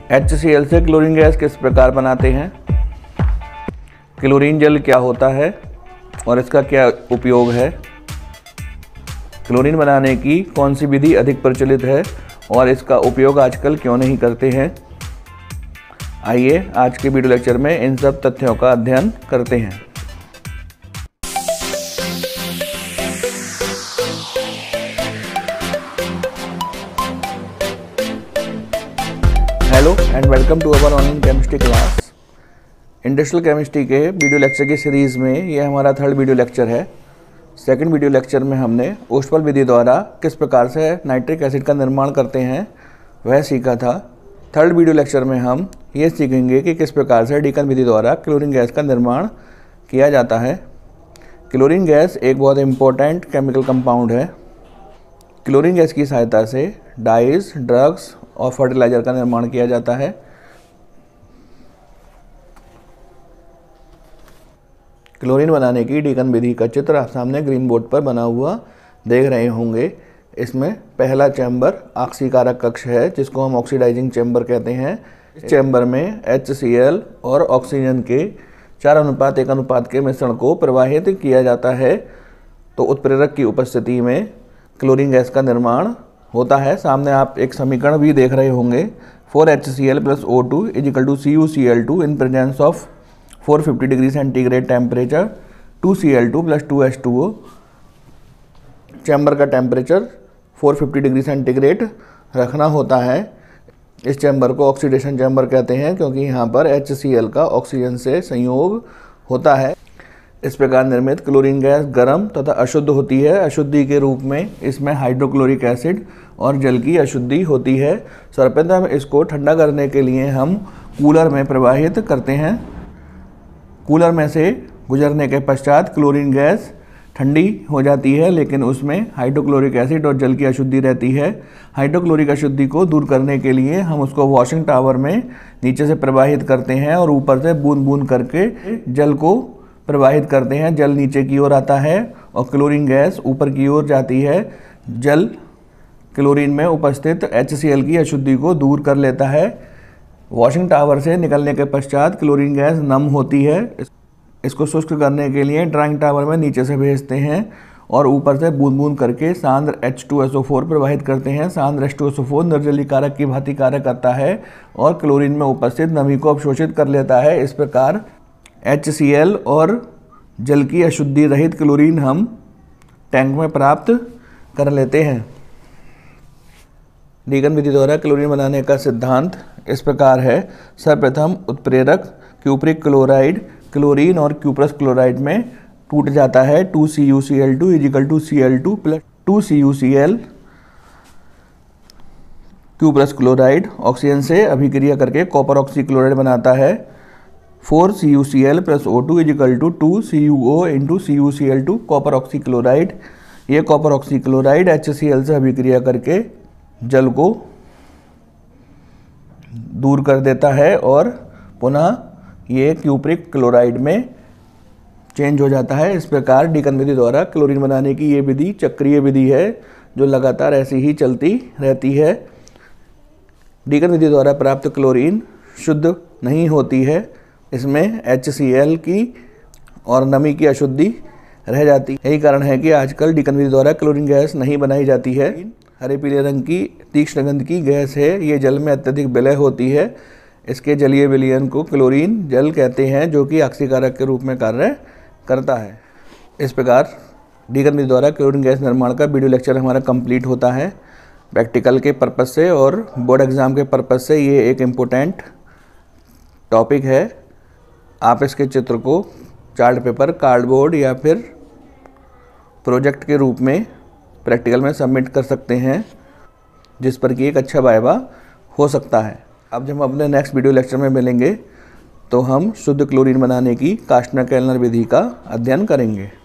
HCl से chlorine gas किस प्रकार बनाते हैं, क्लोरीन जल क्या होता है और इसका क्या उपयोग है, क्लोरीन बनाने की कौन सी विधि अधिक प्रचलित है और इसका उपयोग आजकल क्यों नहीं करते हैं। आइए आज के वीडियो लेक्चर में इन सब तथ्यों का अध्ययन करते हैं। Hello and welcome to our online chemistry class. Industrial chemistry के वीडियो लेक्चर की सीरीज़ में ये हमारा थर्ड वीडियो लेक्चर है। सेकंड वीडियो लेक्चर में हमने ओस्टवाल विधि द्वारा किस प्रकार से नाइट्रिक एसिड का निर्माण करते हैं वह सीखा था। थर्ड वीडियो लेक्चर में हम ये सीखेंगे कि किस प्रकार से डीकन विधि द्वारा क्लोरीन गैस का निर्माण किया जाता है। क्लोरीन गैस एक बहुत इम्पोर्टेंट केमिकल कंपाउंड है। क्लोरीन गैस की सहायता से डाइज, ड्रग्स और फर्टिलाइज़र का निर्माण किया जाता है। क्लोरीन बनाने की डीकन विधि का चित्र आप सामने ग्रीन बोर्ड पर बना हुआ देख रहे होंगे। इसमें पहला चैम्बर ऑक्सीकारक कक्ष है जिसको हम ऑक्सीडाइजिंग चैम्बर कहते हैं। इस चैम्बर में HCl और ऑक्सीजन के 4:1 के मिश्रण को प्रवाहित किया जाता है तो उत्प्रेरक की उपस्थिति में क्लोरीन गैस का निर्माण होता है। सामने आप एक समीकरण भी देख रहे होंगे 4HCl + O2 = CuCl2 in presence of 450 degree centigrade temperature 2Cl2 + 2H2O। Chamber का टेम्परेचर 450 डिग्री सेंटीग्रेड रखना होता है। इस चैम्बर को ऑक्सीडेशन चैम्बर कहते हैं क्योंकि यहाँ पर HCl का ऑक्सीजन से संयोग होता है। इस प्रकार निर्मित क्लोरीन गैस गर्म तथा अशुद्ध होती है। अशुद्धि के रूप में इसमें हाइड्रोक्लोरिक एसिड और जल की अशुद्धि होती है। सर्वप्रथम इसको ठंडा करने के लिए हम कूलर में प्रवाहित करते हैं। कूलर में से गुजरने के पश्चात क्लोरीन गैस ठंडी हो जाती है लेकिन उसमें हाइड्रोक्लोरिक एसिड और जल की अशुद्धि रहती है। हाइड्रोक्लोरिक अशुद्धि को दूर करने के लिए हम उसको वॉशिंग टावर में नीचे से प्रवाहित करते हैं और ऊपर से बूंद बूंद करके जल को प्रवाहित करते हैं। जल नीचे की ओर आता है और क्लोरीन गैस ऊपर की ओर जाती है। जल क्लोरीन में उपस्थित HCl की अशुद्धि को दूर कर लेता है। वॉशिंग टावर से निकलने के पश्चात क्लोरीन गैस नम होती है। इसको शुष्क करने के लिए ड्राइंग टावर में नीचे से भेजते हैं और ऊपर से बूंद बूंद करके सांद्र H2SO4 प्रवाहित करते हैं। सांद्र H2SO4 निर्जलीकारक की भांति कार्य करता है और क्लोरीन में उपस्थित नमी को अवशोषित कर लेता है। इस प्रकार HCl और जल की अशुद्धि रहित क्लोरीन हम टैंक में प्राप्त कर लेते हैं। डीकन विधि द्वारा क्लोरीन बनाने का सिद्धांत इस प्रकार है। सर्वप्रथम उत्प्रेरक क्यूप्रिक क्लोराइड क्लोरीन और क्यूप्रस क्लोराइड में टूट जाता है। 2CuCl2 = Cl2 + 2CuCl। Cuprous chloride oxygen से अभिक्रिया करके कॉपर ऑक्सी क्लोराइड बनाता है। 4CuCl + O2 = 2CuO × CuCl2 copper oxychloride. ये कॉपर ऑक्सी क्लोराइड HCl से अभिक्रिया करके जल को दूर कर देता है और पुनः ये क्यूप्रिक क्लोराइड में चेंज हो जाता है। इस प्रकार डीकन विधि द्वारा क्लोरीन बनाने की ये विधि चक्रीय विधि है जो लगातार ऐसी ही चलती रहती है। डीकन विधि द्वारा प्राप्त क्लोरीन शुद्ध नहीं होती है। इसमें HCl की और नमी की अशुद्धि रह जाती है। यही कारण है कि आजकल डीकन विधि द्वारा क्लोरीन गैस नहीं बनाई जाती है। हरे पीले रंग की तीक्ष्ण गंध की गैस है। ये जल में अत्यधिक विलय होती है। इसके जलीय विलयन को क्लोरीन जल कहते हैं जो कि ऑक्सीकारक के रूप में कार्य करता है। इस प्रकार डीकन विधि द्वारा क्लोरीन गैस निर्माण का वीडियो लेक्चर हमारा कंप्लीट होता है। प्रैक्टिकल के पर्पज़ से और बोर्ड एग्ज़ाम के पर्पज़ से ये एक इम्पोर्टेंट टॉपिक है। आप इसके चित्र को चार्ट पेपर, कार्डबोर्ड या फिर प्रोजेक्ट के रूप में प्रैक्टिकल में सबमिट कर सकते हैं जिस पर कि एक अच्छा वाइवा हो सकता है। अब जब हम अपने नेक्स्ट वीडियो लेक्चर में मिलेंगे तो हम शुद्ध क्लोरीन बनाने की कास्टनर-केल्नर विधि का अध्ययन करेंगे।